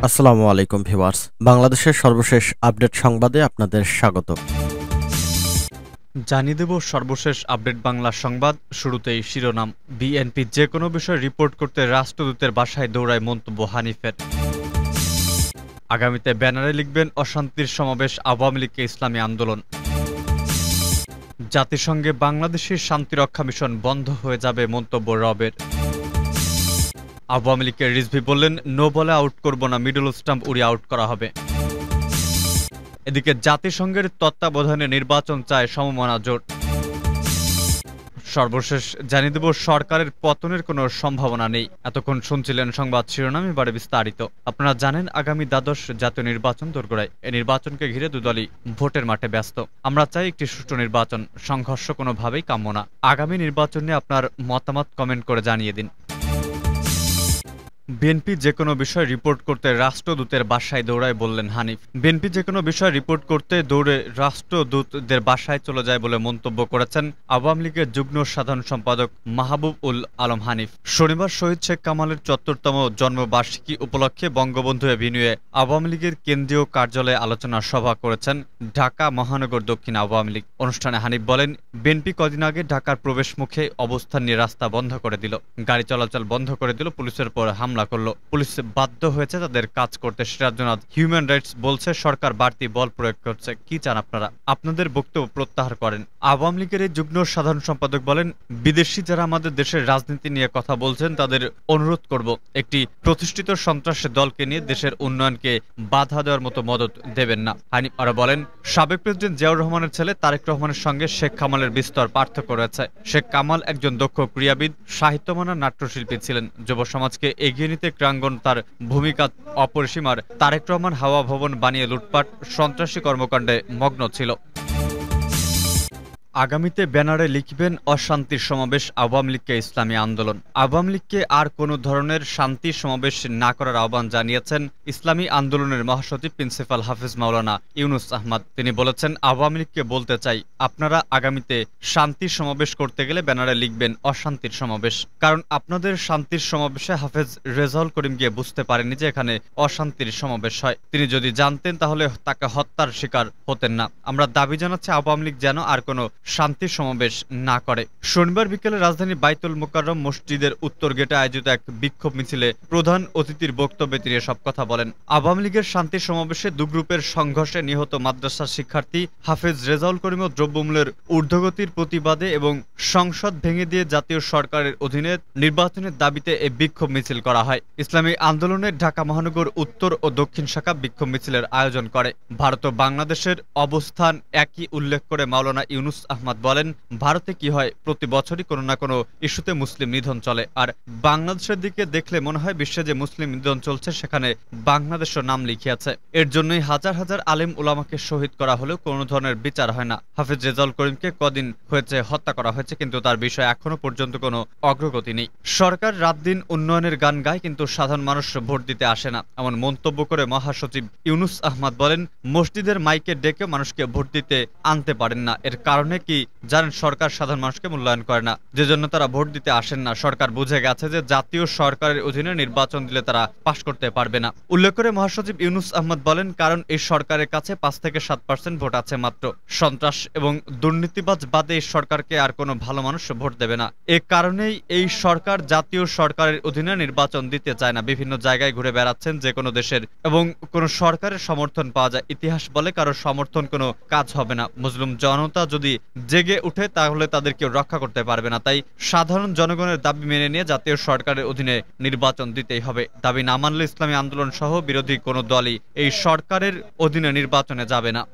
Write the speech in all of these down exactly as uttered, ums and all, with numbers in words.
আসসালামু আলাইকুম ভিউয়ার্স, বাংলাদেশের সর্বশেষ আপডেট সংবাদে আপনাদের স্বাগত। জানিয়ে দেব সর্বশেষ আপডেট বাংলা সংবাদ। শুরুতেই শিরোনাম। বিএনপি যে কোনো বিষয় রিপোর্ট করতে রাষ্ট্রদূতের বাসায় দৌড়ায় মন্তব্য হানিফের। আগামীতে ব্যানারে লিখবেন অশান্তির সমাবেশ, আওয়ামী লীগকে ইসলামী আন্দোলন। জাতিসংঘে বাংলাদেশের শান্তিরক্ষা মিশন বন্ধ হয়ে যাবে মন্তব্য রবের। আওয়ামী লীগের রিজভী বললেন, নো বলে আউট করব না, মিডল স্টাম্প উড়িয়ে আউট করা হবে। এদিকে জাতিসংঘের তত্ত্বাবধানে নির্বাচন চায় সমমনা জোট। সর্বশেষ জানিয়ে দেব সরকারের পতনের কোনো সম্ভাবনা নেই। এতক্ষণ শুনছিলেন সংবাদ শিরোনাম, এবারে বিস্তারিত। আপনারা জানেন আগামী দ্বাদশ জাতীয় নির্বাচন দোরগোড়ায়। এই নির্বাচনকে ঘিরে দুদলই ভোটের মাঠে ব্যস্ত। আমরা চাই একটি সুষ্ঠু নির্বাচন, সংঘর্ষ কোনোভাবেই কাম্য না। আগামী নির্বাচন নিয়ে আপনার মতামত কমেন্ট করে জানিয়ে দিন। বিএনপি যে কোনো বিষয় রিপোর্ট করতে রাষ্ট্রদূতের বাসায় দৌড়ায় বললেন হানিফ। বিএনপি যে কোনো বিষয় রিপোর্ট করতে দৌড়ে রাষ্ট্রদূতদের বাসায় চলে যায় বলে মন্তব্য করেছেন আওয়ামী লীগের যুগ্ম সাধারণ সম্পাদক মাহবুব উল আলম হানিফ। শনিবার শহীদ শেখ কামালের চুয়াত্তরতম জন্মবার্ষিকী উপলক্ষে বঙ্গবন্ধু এভিনিউয়ে আওয়ামী লীগের কেন্দ্রীয় কার্যালয়ে আলোচনা সভা করেছেন ঢাকা মহানগর দক্ষিণ আওয়ামী লীগ। অনুষ্ঠানে হানিফ বলেন, বিএনপি কদিন আগে ঢাকার প্রবেশ মুখে অবস্থান নিয়ে রাস্তা বন্ধ করে দিল, গাড়ি চলাচল বন্ধ করে দিল, পুলিশের পর হামলা করলো। পুলিশ বাধ্য হয়েছে তাদের কাজ করতে। সিরাজনাথ হিউম্যান রাইটস বলছে সরকার বাড়তি বল প্রয়োগ করছে। কি চান আপনারা? আপনাদের বক্তব্য প্রত্যাহার করেন। আওয়ামী লীগের এই যুগ্ম সাধারণ সম্পাদক বলেন, বিদেশি যারা আমাদের দেশের রাজনীতি নিয়ে কথা বলছেন তাদের অনুরোধ করব, একটি প্রতিষ্ঠিত সন্ত্রাসী দলকে নিয়ে দেশের উন্নয়নকে বাধা দেওয়ার মতো মদত দেবেন না। হানিফ আরো বলেন, সাবেক প্রেসিডেন্ট জিয়াউর রহমানের ছেলে তারেক রহমানের সঙ্গে শেখ কামালের বিস্তর পার্থক্য রয়েছে। শেখ কামাল একজন দক্ষ ক্রীড়াবিদ, সাহিত্যমানা নাট্যশিল্পী ছিলেন। যুব সমাজকে এগিয়ে নিতে ক্রাঙ্গন তার ভূমিকা অপরিসীম। আর তারেক রহমান হাওয়া ভবন বানিয়ে লুটপাট, সন্ত্রাসী কর্মকাণ্ডে মগ্ন ছিল। আগামীতে ব্যানারে লিখবেন অশান্তির সমাবেশ, আওয়ামী লীগকে ইসলামী আন্দোলন। আওয়ামী লীগকে আর কোনো ধরনের শান্তি সমাবেশ না করার আহ্বান জানিয়েছেন ইসলামী আন্দোলনের মহাসচিব প্রিন্সিপাল হাফিজ মাওলানা ইউনুস আহমদ। তিনি বলেছেন, আওয়ামী লীগকে বলতে চাই, আপনারা আগামীতে শান্তির সমাবেশ করতে গেলে ব্যানারে লিখবেন অশান্তির সমাবেশ। কারণ আপনাদের শান্তির সমাবেশে হাফেজ রেজাউল করিম গিয়ে বুঝতে পারেননি যে এখানে অশান্তির সমাবেশ হয়। তিনি যদি জানতেন তাহলে তাকে হত্যার শিকার হতেন না। আমরা দাবি জানাচ্ছি আওয়ামী লীগ যেন আর কোনো শান্তি সমাবেশ না করে। শনিবার বিকেলে রাজধানী বাইতুল মোকাররম মসজিদের উত্তর গেটে আয়োজিত এক বিক্ষোভ মিছিলে প্রধান অতিথির বক্তব্যে তিনি সব কথা বলেন। আওয়ামী লীগের শান্তি সমাবেশে দু গ্রুপের সংঘর্ষে নিহত মাদ্রাসার শিক্ষার্থী হাফেজ রেজাউল করিম ও দ্রব্যমূল্যের ঊর্ধ্বগতির প্রতিবাদে এবং সংসদ ভেঙে দিয়ে জাতীয় সরকারের অধীনে নির্বাচনের দাবিতে এই বিক্ষোভ মিছিল করা হয়। ইসলামী আন্দোলনের ঢাকা মহানগর উত্তর ও দক্ষিণ শাখা বিক্ষোভ মিছিলের আয়োজন করে। ভারত ও বাংলাদেশের অবস্থান একই উল্লেখ করে মাওলানা ইউনুস আহমদ বলেন, ভারতে কি হয়, প্রতি বছরই কোনো না কোনো ইস্যুতে মুসলিম নিধন চলে। আর বাংলাদেশের দিকে দেখলে মনে হয় বিশ্বে যে মুসলিম নিধন চলছে সেখানে বাংলাদেশের নাম লিখিয়েছে। এর জন্যই হাজার হাজার আলেম উলামাকে শহীদ করা হলেও কোনো ধরনের বিচার হয় না। হাফিজ রেজাউল করিমকে কদিন হয়েছে হত্যা করা হয়েছে, কিন্তু তার বিষয়ে এখনো পর্যন্ত কোনো অগ্রগতি নেই। সরকার রাত দিন উন্নয়নের গান গায়, কিন্তু সাধারণ মানুষ ভোট দিতে আসে না, এমন মন্তব্য করে মহাসচিব ইউনুস আহমদ বলেন, মসজিদের মাইকে ডেকে মানুষকে ভোট দিতে আনতে পারেন না। এর কারণে কি জানেন? সরকার সাধারণ মানুষকে মূল্যায়ন করে না, যে জন্য তারা ভোট দিতে আসেন না। সরকার বুঝে গেছে যে জাতীয় সরকারের অধীনে নির্বাচন দিলে তারা পাশ করতে পারবে না। উল্লেখ করে মহাসচিব ইউনুস আহমদ বলেন, কারণ এই সরকারের কাছে পাঁচ থেকে সাত পার্সেন্ট ভোট আছে মাত্র। সন্ত্রাস এবং দুর্নীতিবাজ বাদে এই সরকারকে আর কোনো ভালো মানুষ ভোট দেবে না। এ কারণেই এই সরকার জাতীয় সরকারের অধীনে নির্বাচন দিতে চায় না। বিভিন্ন জায়গায় ঘুরে বেড়াচ্ছেন যে কোনো দেশের, এবং কোনো সরকারের সমর্থন পাওয়া যায়। ইতিহাস বলে কারোর সমর্থন কোনো কাজ হবে না। মুসলিম জনতা যদি জেগে উঠে তাহলে তাদের কেউ রক্ষা করতে পারবে না। তাই সাধারণ জনগণের দাবি মেনে নিয়ে জাতীয় সরকারের অধীনে নির্বাচন দিতেই হবে। দাবি না মানলে ইসলামী আন্দোলন সহ বিরোধী কোনো দলই এই সরকারের অধীনে নির্বাচনে যাবে না।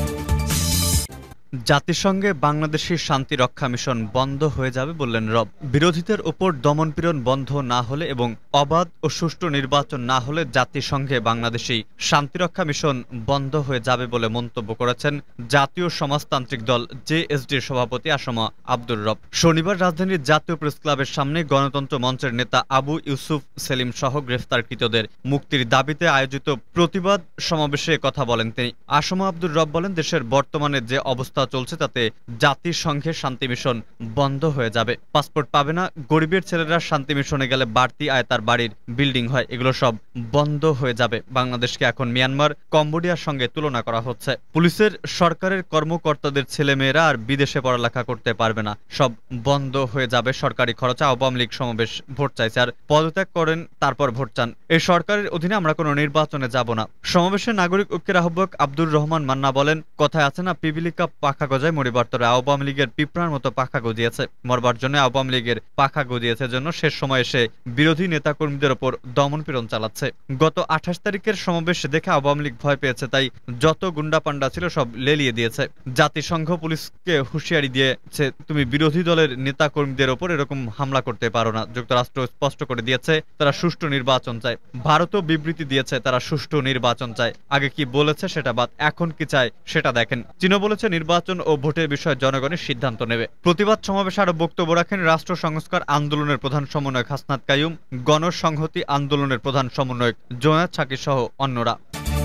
জাতিসংঘে বাংলাদেশের শান্তি রক্ষা মিশন বন্ধ হয়ে যাবে বললেন রব। বিরোধীদের উপর দমনপীড়ন বন্ধ না হলে এবং অবাধ ও সুষ্ঠু নির্বাচন না হলে জাতিসংঘে বাংলাদেশি শান্তিরক্ষা মিশন বন্ধ হয়ে যাবে বলে মন্তব্য করেছেন জাতীয় সমাজতান্ত্রিক দল জেএসডির সভাপতি আসমা আব্দুর রব। শনিবার রাজধানীর জাতীয় প্রেস ক্লাবের সামনে গণতন্ত্র মঞ্চের নেতা আবু ইউসুফ সেলিম সহ গ্রেফতারকৃতদের মুক্তির দাবিতে আয়োজিত প্রতিবাদ সমাবেশে কথা বলেন তিনি। আসমা আব্দুর রব বলেন, দেশের বর্তমানে যে অবস্থা প্রচারণা চলছে তাতে জাতিসংঘের শান্তি মিশন বন্ধ হয়ে যাবে। পাসপোর্ট পাবে না, গরিবের ছেলেরা শান্তি মিশনে গেলে বাড়তি আয় তার বাড়ির বিল্ডিং হয়, এগুলো সব বন্ধ হয়ে যাবে। বাংলাদেশকে এখন মিয়ানমার, কম্বোডিয়ার সঙ্গে তুলনা করা হচ্ছে। পুলিশের সরকারের কর্মকর্তাদের ছেলেমেয়েরা আর বিদেশে পড়ালেখা করতে পারবে না, সব বন্ধ হয়ে যাবে। সরকারি খরচে আওয়ামী লীগ সমাবেশ ভোট চাইছে আর পদত্যাগ করেন তারপর ভোট চান। এই সরকারের অধীনে আমরা কোনো নির্বাচনে যাব না। সমাবেশে নাগরিক ঐক্যের আহ্বায়ক আব্দুর রহমান মান্না বলেন, কথায় আছে না, পিপিলিকা পাখা গজায় মরিবার তরে। আওয়ামী লীগের পিঁপড়ার মতো পাখা গজিয়েছে, মরবার জন্য আওয়ামী লীগের পাখা গজিয়েছে জন্য শেষ সময় এসে বিরোধী নেতাকর্মীদের ওপর দমনপীড়ন চালাচ্ছে। গত আঠাশ তারিখের সমাবেশ দেখে আওয়ামী লীগ ভয় পেয়েছে, তাই যত গুন্ডা পান্ডা ছিল সব লেলিয়ে দিয়েছে। জাতিসংঘ পুলিশকে হুঁশিয়ারি দিয়েছে, তুমি বিরোধী দলের নেতাকর্মীদের ওপর এরকম হামলা করতে পারো না। যুক্তরাষ্ট্র স্পষ্ট করে দিয়েছে তারা সুষ্ঠু নির্বাচন চায়। ভারতও বিবৃতি দিয়েছে তারা সুষ্ঠু নির্বাচন চায়। আগে কি বলেছে সেটা বাদ, এখন কি চায় সেটা দেখেন। চীনও বলেছে নির্বাচন ও ভোটের বিষয়ে জনগণের সিদ্ধান্ত নেবে। প্রতিবাদ সমাবেশে আরো বক্তব্য রাখেন রাষ্ট্র সংস্কার আন্দোলনের প্রধান সমন্বয়ক হাসনাত কাইয়ুম, গণসংহতি আন্দোলনের প্রধান সমন্বয়ক জোনায়েদ সাকি সহ অন্যরা।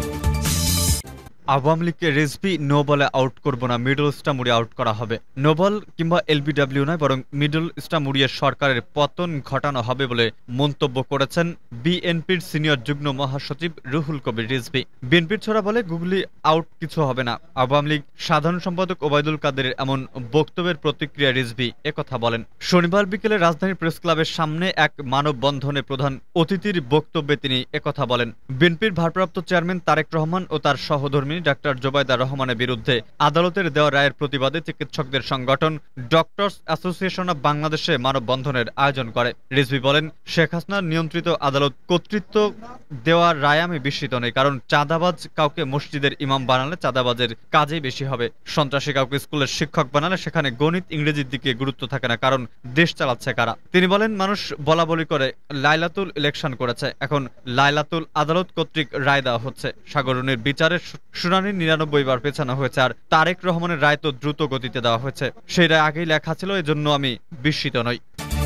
আওয়ামী লীগকে রেজভি নো বলে আউট করব না, মিডল স্টার মুড়িয়ে আউট করা হবে। নো বল কিংবা এলবিডব্লিউ নয়, বরং মিডল স্টার মুড়িয়ে সরকারের পতন ঘটানো হবে বলে মন্তব্য করেছেন বিএনপির সিনিয়র যুগ্ম মহাসচিব রুহুল কবির রিজভী। বিএনপির ছোড়া বলে গুগলি আউট কিছু হবে না। আওয়ামী লীগ সাধারণ সম্পাদক ওবায়দুল কাদেরের এমন বক্তব্যের প্রতিক্রিয়া রিজভী একথা বলেন। শনিবার বিকেলে রাজধানী প্রেস ক্লাবের সামনে এক মানববন্ধনে প্রধান অতিথির বক্তব্যে তিনি একথা বলেন। বিএনপির ভারপ্রাপ্ত চেয়ারম্যান তারেক রহমান ও তার সহধর্মী ডাক্তার জোবাইদা রহমানের বিরুদ্ধে আদালতের দেওয়া রায়ের প্রতিবাদে চিকিৎসকদের সংগঠন ডক্টরস অ্যাসোসিয়েশন অব বাংলাদেশে মানববন্ধনের আয়োজন করে। রিজভী বলেন, শেখ হাসিনার নিয়ন্ত্রিত আদালত কর্তৃত্ব দেওয়ার রায় আমি বিস্মিত নই, কারণ চাঁদাবাজ কাউকে মসজিদের ইমাম বানালে চাঁদাবাজের কাজেই বেশি হবে। সন্ত্রাসী কাউকে স্কুলের শিক্ষক বানালে সেখানে গণিত ইংরেজির দিকে গুরুত্ব থাকে না, কারণ দেশ চালাচ্ছে কারা। তিনি বলেন, মানুষ বলা বলি করে লাইলাতুল ইলেকশন করেছে, এখন লাইলাতুল আদালত কর্তৃক রায় দেওয়া হচ্ছে। সাগরণের বিচারের শুনানি নিরানব্বই বার পেছানো হয়েছে, আর তারেক রহমানের রায় তো দ্রুত গতিতে দেওয়া হয়েছে। সেই রায় আগেই লেখা ছিল, এজন্য আমি বিস্মিত নই।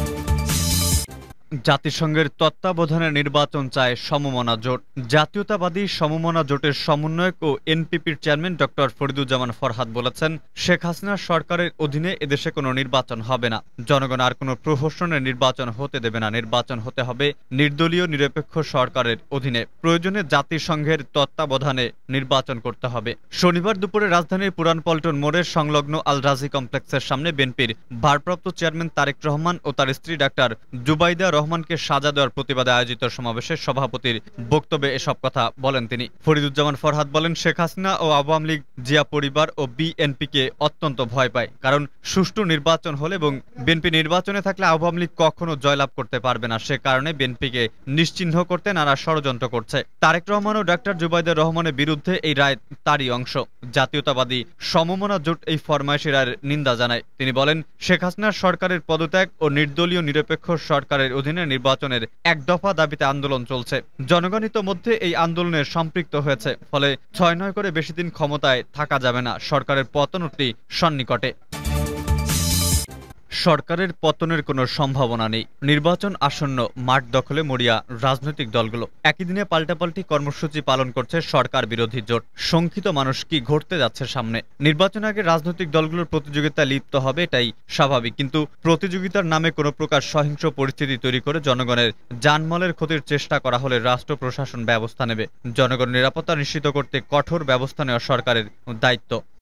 জাতিসংঘের তত্ত্বাবধানে নির্বাচন চায় সমমনা জোট। জাতীয়তাবাদী সমমনা জোটের সমন্বয়ক ও এনপিপির চেয়ারম্যান ডক্টর ফরিদুজ্জামান ফরহাদ বলেছেন, শেখ হাসিনার সরকারের অধীনে এদেশে কোনো নির্বাচন হবে না। জনগণ আর কোনো প্রহসনের নির্বাচন হতে দেবে না। নির্বাচন হতে হবে নির্দলীয় নিরপেক্ষ সরকারের অধীনে। প্রয়োজনে জাতিসংঘের তত্ত্বাবধানে নির্বাচন করতে হবে। শনিবার দুপুরে রাজধানীর পুরান পল্টন মোড়ের সংলগ্ন আল রাজি কমপ্লেক্সের সামনে বিএনপির ভারপ্রাপ্ত চেয়ারম্যান তারেক রহমান ও তার স্ত্রী ডাক্তার জুবাইদা রহমানকে সাজা দেওয়ার প্রতিবাদে আয়োজিত সমাবেশে সভাপতির বক্তব্যে এসব কথা বলেন তিনি। ফরিদুজ্জামান ফরহাদ বলেন, শেখ হাসিনা ও আওয়ামী লীগ, জিয়া পরিবার ও বিএনপিকে অত্যন্ত ভয় পায়, কারণ সুষ্ঠু নির্বাচন হলে এবং বিএনপি নির্বাচনে থাকলে আওয়ামী লীগ কখনো জয়লাভ করতে পারবে না। সে কারণে বিএনপিকে নিশ্চিহ্ন করতে নানা ষড়যন্ত্র করছে। তারেক রহমান ও ডাক্তার জুবাইদা রহমানের বিরুদ্ধে এই রায় তারই অংশ। জাতীয়তাবাদী সমমনা জোট এই ফরমায়েশি রায়ের নিন্দা জানায়। তিনি বলেন, শেখ হাসিনার সরকারের পদত্যাগ ও নির্দলীয় নিরপেক্ষ সরকারের অধীনে নির্বাচনের এক দফা দাবিতে আন্দোলন চলছে। জনগণ ইতোমধ্যে এই আন্দোলনে সম্পৃক্ত হয়েছে, ফলে ছয় নয় করে বেশি দিন ক্ষমতায় থাকা যাবে না। সরকারের পতন অতি সন্নিকটে। সরকারের পতনের কোনো সম্ভাবনা নেই। নির্বাচন আসন্ন, মাঠ দখলে মরিয়া রাজনৈতিক দলগুলো। একই দিনে পাল্টাপাল্টি কর্মসূচি পালন করছে সরকার বিরোধী জোট। শঙ্কিত মানুষ, কি ঘটতে যাচ্ছে সামনে? নির্বাচন আগে রাজনৈতিক দলগুলোর প্রতিযোগিতা লিপ্ত হবে, এটাই স্বাভাবিক, কিন্তু প্রতিযোগিতার নামে কোনো প্রকার সহিংস পরিস্থিতি তৈরি করে জনগণের জানমালের ক্ষতির চেষ্টা করা হলে রাষ্ট্র প্রশাসন ব্যবস্থা নেবে। জনগণের নিরাপত্তা নিশ্চিত করতে কঠোর ব্যবস্থা নেওয়া সরকারের দায়িত্ব।